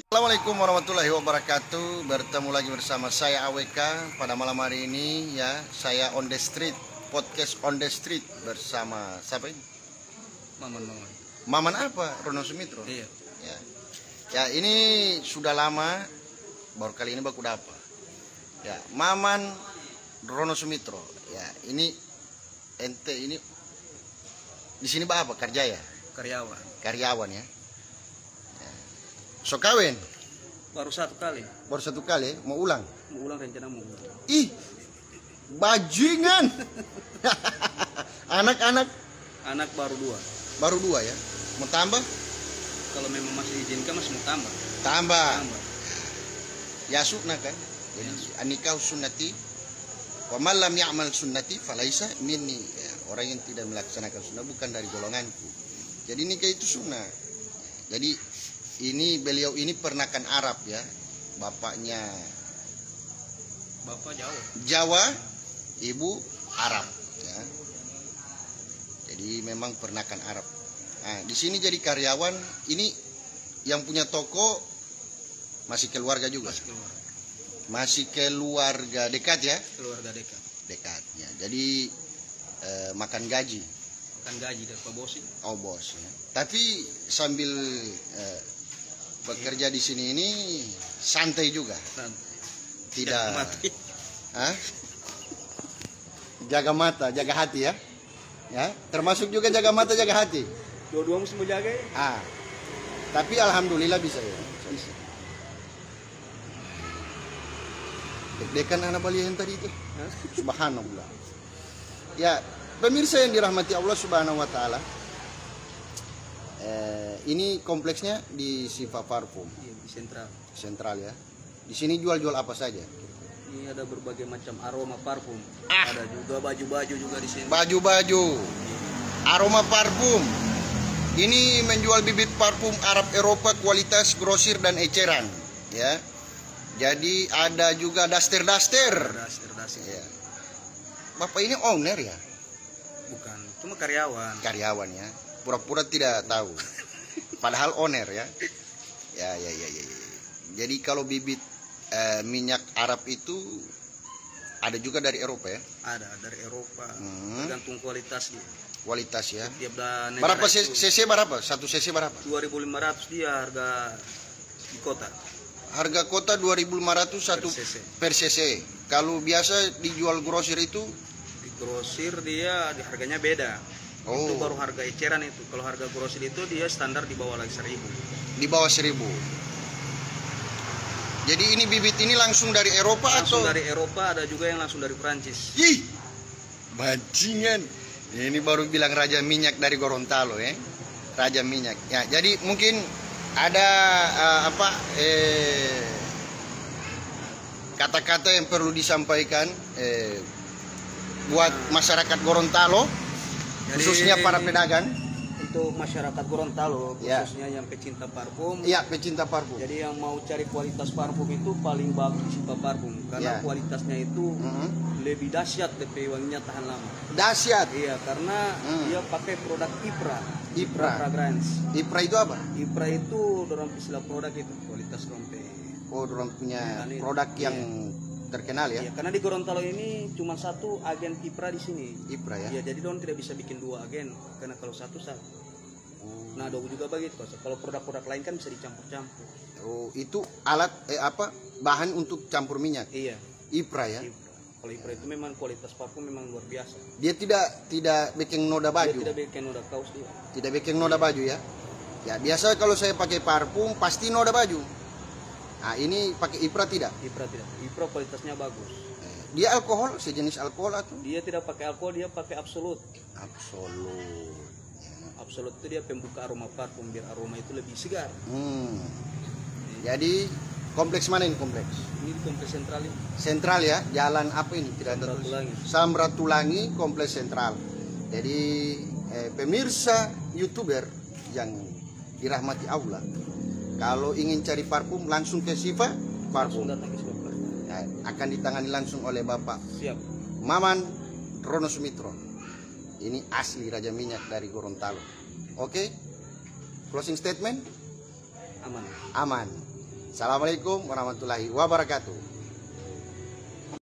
Assalamualaikum warahmatullahi wabarakatuh. Bertemu lagi bersama saya AWK. Pada malam hari ini ya, saya on the street, podcast on the street bersama siapa ini? Maman. Maman apa? Rono Sumitro. Iya. Ya, ini sudah lama, baru kali ini baku dapat. Ya, Maman Rono Sumitro. Ya, ini ente ini di sini apa? Kerja ya? Karyawan ya. So kawin? Baru satu kali. Mau ulang? Mau ulang, rencana mau ulang. Ih, bajingan. Anak-anak? Anak baru dua. Baru dua ya? Mau tambah? Kalau memang masih izinkan masih mau tambah. Tambah. Ya sunnah kan? Jadi anikah sunnati. Wa man lam ya'mal sunnati falaisa minni. Ya, orang yang tidak melaksanakan sunnah bukan dari golonganku. Jadi nikah itu sunnah. Jadi ini beliau ini pernakan Arab ya, bapaknya Bapak Jawa, ibu Arab ya. Jadi memang pernakan Arab. Nah, di sini jadi karyawan. Ini yang punya toko masih keluarga juga. Masih keluarga dekat ya? Keluarga dekat. Dekatnya. Jadi makan gaji. Makan gaji dari Pak Bos. Oh bos ya. Tapi sambil bekerja di sini ini santai juga. Tidak. Hah? Jaga mata, jaga hati ya. Ya, termasuk juga jaga mata, jaga hati. Dua-dua mesti menjaga ya. Tapi alhamdulillah bisa ya. Bisa. Deg-degan anak balian tadi itu. Subhanallah. Ya, pemirsa yang dirahmati Allah Subhanahu wa taala. Ini kompleksnya di Siva Parfum. Iya, di Sentral ya. Di sini jual-jual apa saja? Ini ada berbagai macam aroma parfum. Ada juga baju-baju juga di sini. Baju-baju. Aroma parfum. Ini menjual bibit parfum Arab Eropa kualitas grosir dan eceran, ya. Jadi ada juga daster-daster. Ya. Bapak ini owner ya? Bukan, cuma karyawan. Karyawan ya. Pura-pura tidak tahu. Padahal owner ya. Ya. Jadi kalau bibit minyak Arab itu ada juga dari Eropa ya? Ada dari Eropa. Tergantung kualitas dia. Kualitas ya. Tiap berapa cc berapa? 1 cc berapa? 2.500 dia harga di kota. Harga kota 2.500 satu per cc. Kalau biasa dijual grosir itu? Di grosir dia harganya beda. Itu baru harga eceran itu. Kalau harga grosir itu dia standar di bawah lagi 1.000. Di bawah 1.000. Jadi ini bibit ini langsung dari Eropa langsung atau? Dari Eropa, ada juga yang langsung dari Prancis. Ih, bajingan. Ini baru bilang raja minyak dari Gorontalo ya. Raja minyak. Ya, jadi mungkin ada kata-kata yang perlu disampaikan buat masyarakat Gorontalo. Jadi, khususnya para pedagang. Untuk masyarakat Gorontalo, khususnya yang pecinta parfum. Iya, pecinta parfum. Jadi yang mau cari kualitas parfum itu paling bagus Siva Parfum. Karena kualitasnya itu lebih dahsyat, lebih wanginya tahan lama. Dahsyat? Iya, karena dia pakai produk IPRA. IPRA Fragrance. IPRA itu apa? IPRA itu dorong istilah produk itu, kualitas rompe. Oh, dorong punya produk yang terkenal ya? Iya, karena di Gorontalo ini cuma satu agen IPRA di sini. IPRA ya? Iya, jadi dorong tidak bisa bikin dua agen karena kalau satu. Nah, dong juga begitu. Kalau produk-produk lain kan bisa dicampur-campur. Oh, itu alat bahan untuk campur minyak. Iya. IPRA ya? IPRA. Kalau IPRA itu memang kualitas parfum memang luar biasa. Dia tidak bikin noda baju. Dia tidak bikin noda kaos dia. Tidak bikin noda baju ya? Ya, biasa kalau saya pakai parfum pasti noda baju. Nah, ini pakai IPRA tidak? IPRA tidak. IPRA kualitasnya bagus. Dia alkohol, sejenis alkohol atau? Dia tidak pakai alkohol, dia pakai absolut. Absolut. Absolut itu dia pembuka aroma parfum biar aroma itu lebih segar. Jadi kompleks mana ini kompleks? Ini di kompleks sentral ini. Sentral ya, jalan apa ini? Tidak ada. Samratulangi kompleks sentral. Jadi pemirsa YouTuber yang dirahmati Allah, kalau ingin cari parfum langsung ke Siva Parfum. Langsung datang ke Siva Parfum. Nah, akan ditangani langsung oleh Bapak. Siap. Maman Rono Sumitro. Ini asli raja minyak dari Gorontalo. Oke? Closing statement? Aman. Aman. Assalamualaikum warahmatullahi wabarakatuh.